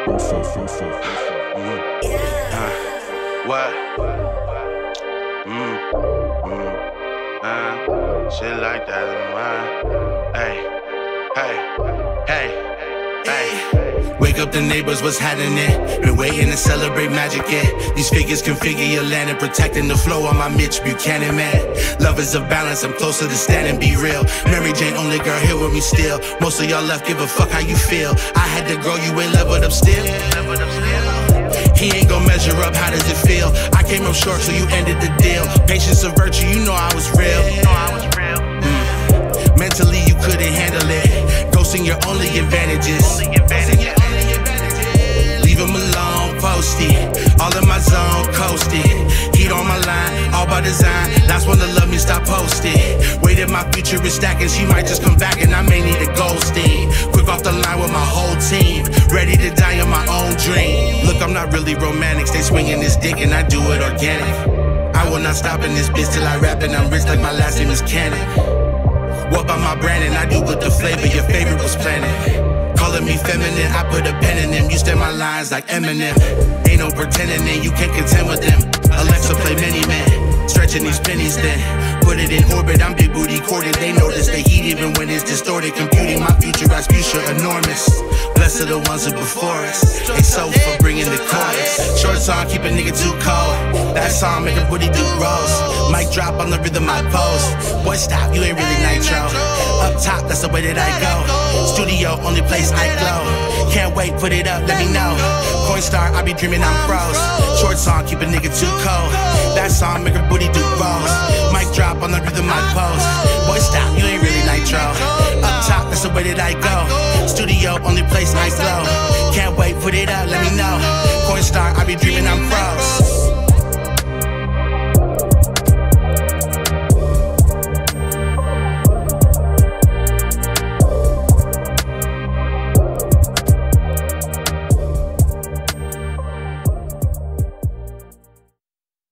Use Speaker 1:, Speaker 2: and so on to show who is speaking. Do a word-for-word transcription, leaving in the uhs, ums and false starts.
Speaker 1: What? Mm, mm, uh, shit like that, man. Hey, hey, hey, hey. Wake up the neighbors, what's happening? Been waiting to celebrate magic, yeah. These figures configure your land and protecting the flow on my Mitch Buchanan, man. Love is a balance, I'm closer to stand and be real. Mary Jane, only girl here with me still. Most of y'all left, give a fuck how you feel. I had to grow, you ain't leveled up still. Leveled up still. He ain't gon' measure up, how does it feel? I came up short, so you ended the deal. Patience a virtue, you know I was real. Mm. Mentally, you couldn't handle it. Ghosting your only advantages. Leave him alone, posty. All in my zone, coasting. Heat on my line, all by design. Last one to love me, stop posting. Waited, my future is stacking. She might just come back and I may need a ghosting. Quick off the line with my whole team. Ready to die in my own dream. Look, I'm not really romantic. Stay swinging this dick and I do it organic. I will not stop in this bitch till I rap and I'm rich like my last name is Cannon. What about my brand and I do with the flavor your favorite was planning. Calling me feminine, I put a pen in them. You stand my lines like Eminem. Ain't no pretending then, you can't contend with them. Alexa play many men, stretching these pennies then. Put it in orbit, I'm big booty corded. They notice the heat even when it's distorted. Computing my future, I future enormous. Blessed are the ones who before us. They so for bringing the chorus. Short song, keep a nigga too cold. That song make a booty do rolls. Mic drop on the rhythm I pose. Boy stop, you ain't really nitro. Up top, that's the way that I go. Studio, only place I glow. Can't wait, put it up, let me know. Coinstar, I be dreaming I'm froze. Short song, keep a nigga too cold. That song make a booty do rolls. Mic drop on the rhythm I pose. Boy stop, you ain't really nitro. Up top, that's the way that I go. Studio, only place I glow. Can't wait, put it up, let me know. Coinstar, I be dreaming I'm froze.